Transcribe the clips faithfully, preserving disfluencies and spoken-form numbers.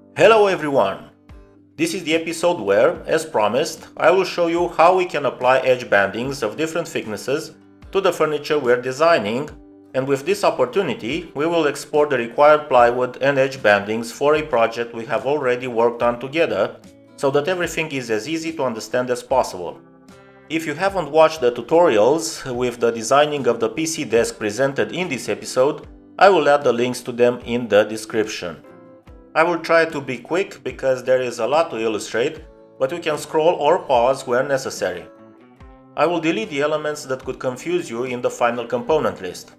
Hello everyone! This is the episode where, as promised, I will show you how we can apply edge bandings of different thicknesses to the furniture we're designing, and with this opportunity we will export the required plywood and edge bandings for a project we have already worked on together, so that everything is as easy to understand as possible. If you haven't watched the tutorials with the designing of the P C desk presented in this episode, I will add the links to them in the description. I will try to be quick because there is a lot to illustrate, but you can scroll or pause where necessary. I will delete the elements that could confuse you in the final component list.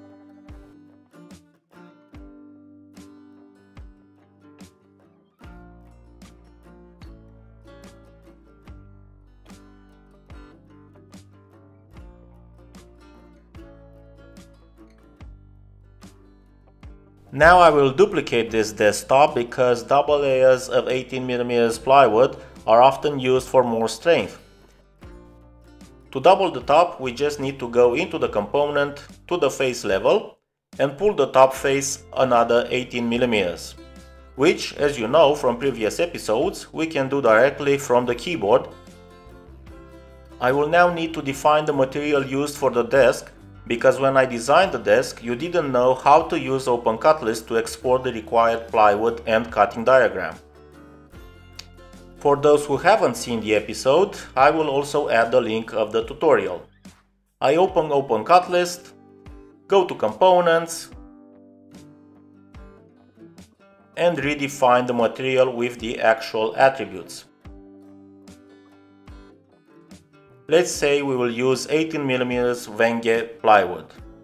Now I will duplicate this desktop because double layers of eighteen millimeter plywood are often used for more strength. To double the top, we just need to go into the component to the face level and pull the top face another eighteen millimeters, which, as you know from previous episodes, we can do directly from the keyboard. I will now need to define the material used for the desk, because when I designed the desk, you didn't know how to use OpenCutList to export the required plywood and cutting diagram. For those who haven't seen the episode, I will also add the link of the tutorial. I open OpenCutList, go to Components, and redefine the material with the actual attributes. Let's say we will use eighteen millimeter Wenge plywood.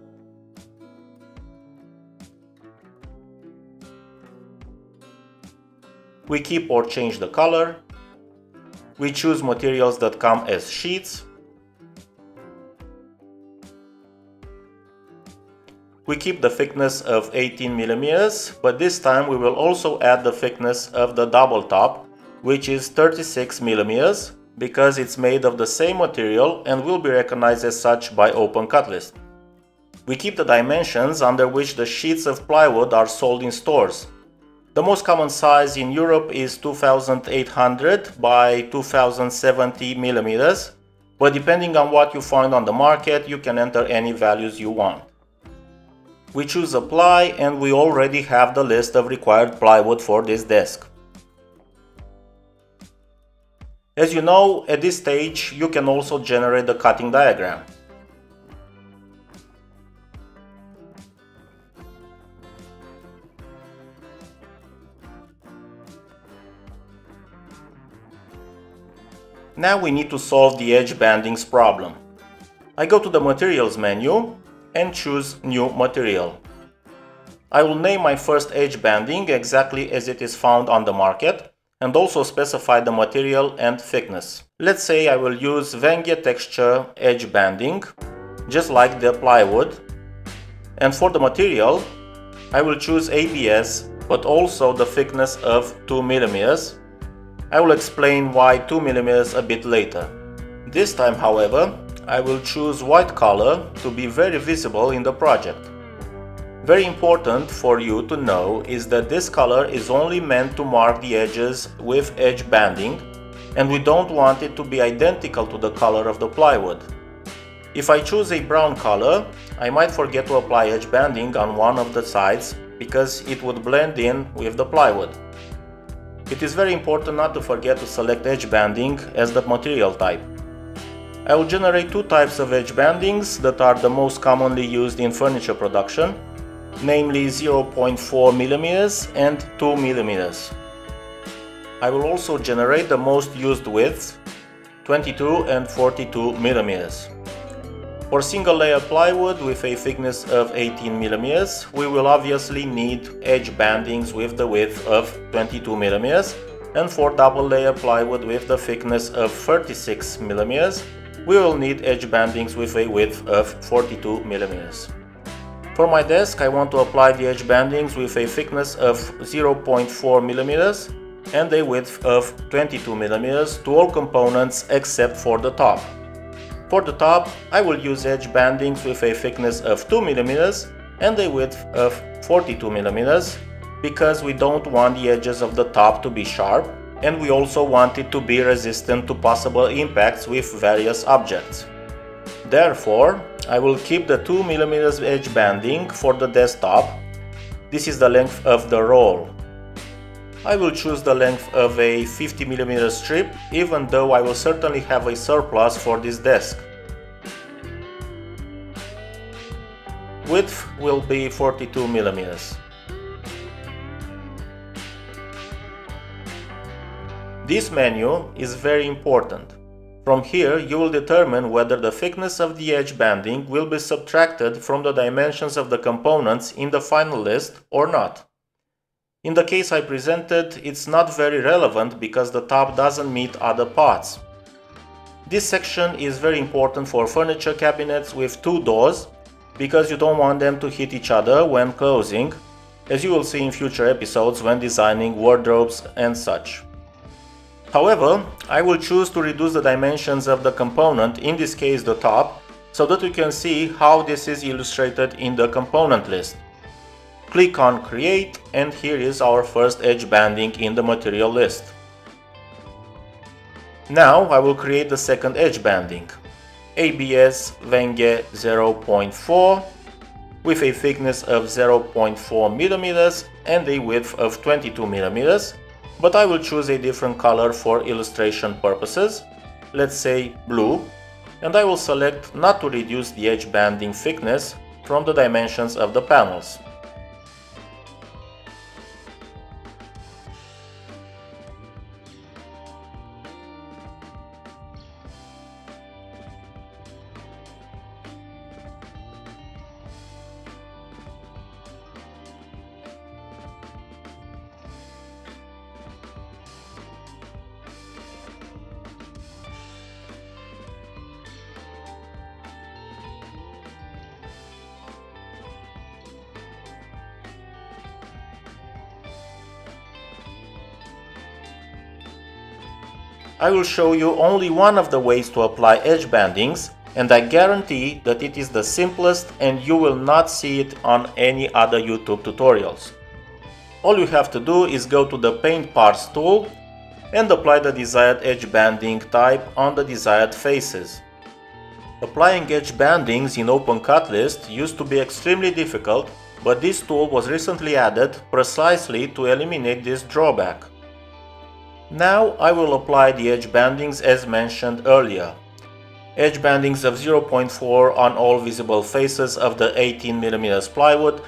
We keep or change the color. We choose materials that come as sheets. We keep the thickness of eighteen millimeters, but this time we will also add the thickness of the double top, which is thirty-six millimeters. Because it's made of the same material and will be recognized as such by OpenCutList. We keep the dimensions under which the sheets of plywood are sold in stores. The most common size in Europe is two thousand eight hundred by two thousand seventy millimeters, but depending on what you find on the market, you can enter any values you want. We choose Apply, and we already have the list of required plywood for this desk. As you know, at this stage you can also generate the cutting diagram. Now we need to solve the edge bandings problem. I go to the Materials menu and choose New Material. I will name my first edge banding exactly as it is found on the market, and also specify the material and thickness. Let's say I will use Wenge texture edge banding, just like the plywood. And for the material, I will choose A B S, but also the thickness of two millimeters. I will explain why two millimeters a bit later. This time, however, I will choose white color to be very visible in the project. Very important for you to know is that this color is only meant to mark the edges with edge banding, and we don't want it to be identical to the color of the plywood. If I choose a brown color, I might forget to apply edge banding on one of the sides because it would blend in with the plywood. It is very important not to forget to select edge banding as the material type. I will generate two types of edge bandings that are the most commonly used in furniture production, namely zero point four millimeters and two millimeters. I will also generate the most used widths, twenty-two and forty-two millimeters. For single layer plywood with a thickness of eighteen millimeters, we will obviously need edge bandings with the width of twenty-two millimeters, and for double layer plywood with the thickness of thirty-six millimeters, we will need edge bandings with a width of forty-two millimeters. For my desk, I want to apply the edge bandings with a thickness of zero point four millimeters and a width of twenty-two millimeters to all components except for the top. For the top, I will use edge bandings with a thickness of two millimeters and a width of forty-two millimeters, because we don't want the edges of the top to be sharp, and we also want it to be resistant to possible impacts with various objects. Therefore, I will keep the two millimeter edge banding for the desktop. This is the length of the roll. I will choose the length of a fifty millimeter strip, even though I will certainly have a surplus for this desk. Width will be forty-two millimeters. This menu is very important. From here you will determine whether the thickness of the edge banding will be subtracted from the dimensions of the components in the final list or not. In the case I presented, it's not very relevant because the top doesn't meet other parts. This section is very important for furniture cabinets with two doors, because you don't want them to hit each other when closing, as you will see in future episodes when designing wardrobes and such. However, I will choose to reduce the dimensions of the component, in this case the top, so that you can see how this is illustrated in the component list. Click on Create, and here is our first edge banding in the material list. Now I will create the second edge banding. A B S Wenge zero point four with a thickness of zero point four millimeters and a width of twenty-two millimeters. But I will choose a different color for illustration purposes, let's say blue, and I will select not to reduce the edge banding thickness from the dimensions of the panels. I will show you only one of the ways to apply edge bandings, and I guarantee that it is the simplest and you will not see it on any other YouTube tutorials. All you have to do is go to the Paint Parts tool and apply the desired edge banding type on the desired faces. Applying edge bandings in OpenCutList used to be extremely difficult, but this tool was recently added precisely to eliminate this drawback. Now I will apply the edge bandings as mentioned earlier. Edge bandings of zero point four on all visible faces of the eighteen millimeter plywood,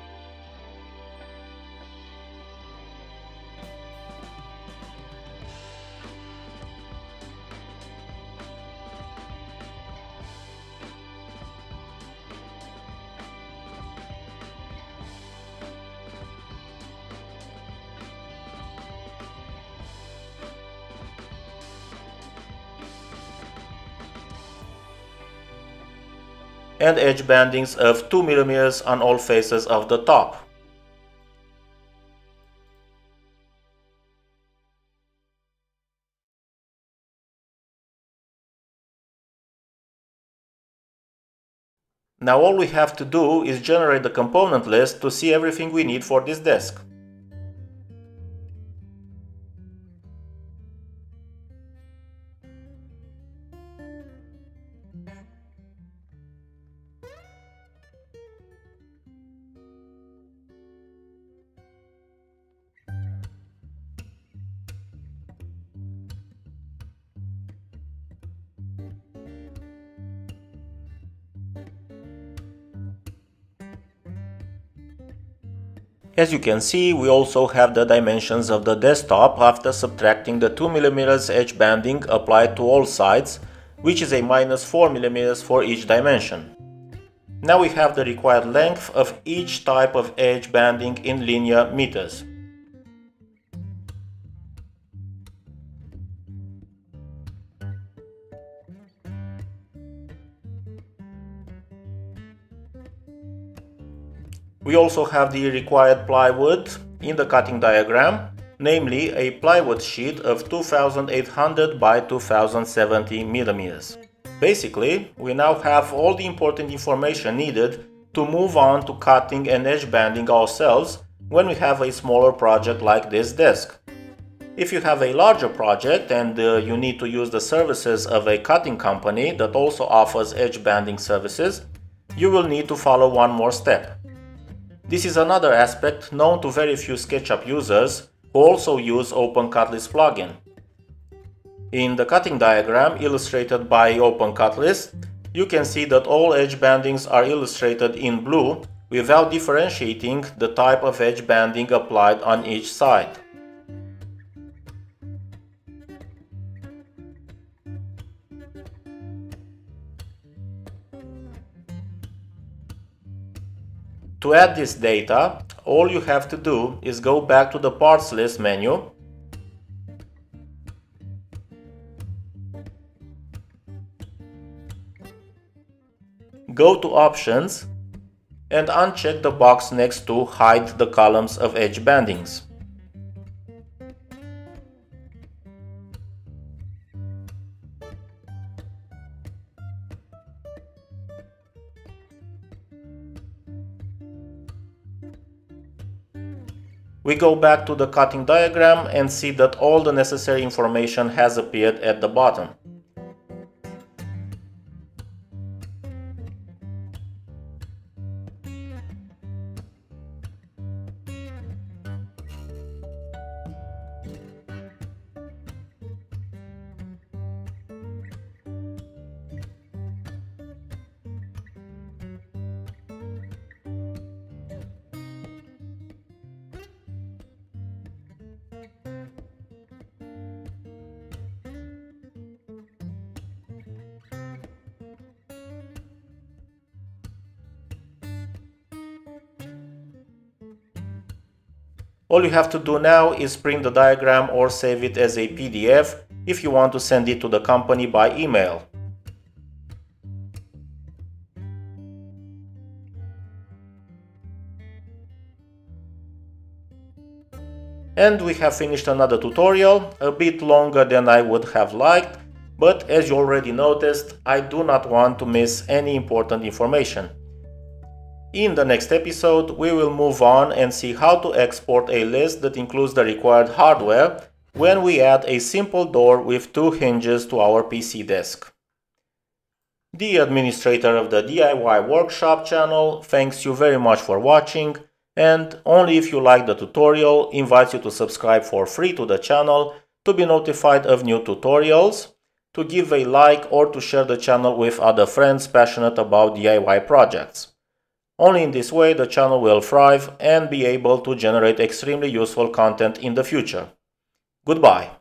and edge bandings of two millimeters on all faces of the top. Now all we have to do is generate the component list to see everything we need for this desk. As you can see, we also have the dimensions of the desktop after subtracting the two millimeter edge banding applied to all sides, which is a minus four millimeters for each dimension. Now we have the required length of each type of edge banding in linear meters. We also have the required plywood in the cutting diagram, namely a plywood sheet of two thousand eight hundred by two thousand seventy millimeters. Basically, we now have all the important information needed to move on to cutting and edge banding ourselves, when we have a smaller project like this desk. If you have a larger project and uh, you need to use the services of a cutting company that also offers edge banding services, you will need to follow one more step. This is another aspect known to very few SketchUp users who also use OpenCutList plugin. In the cutting diagram illustrated by OpenCutList, you can see that all edge bandings are illustrated in blue without differentiating the type of edge banding applied on each side. To add this data, all you have to do is go back to the Parts List menu, go to Options, and uncheck the box next to Hide the columns of edge bandings. We go back to the cutting diagram and see that all the necessary information has appeared at the bottom. All you have to do now is print the diagram or save it as a P D F if you want to send it to the company by email. And we have finished another tutorial, a bit longer than I would have liked, but as you already noticed, I do not want to miss any important information. In the next episode, we will move on and see how to export a list that includes the required hardware when we add a simple door with two hinges to our P C desk. The administrator of the D I Y Workshop channel thanks you very much for watching, and only if you like the tutorial invites you to subscribe for free to the channel to be notified of new tutorials, to give a like or to share the channel with other friends passionate about D I Y projects. Only in this way the channel will thrive and be able to generate extremely useful content in the future. Goodbye.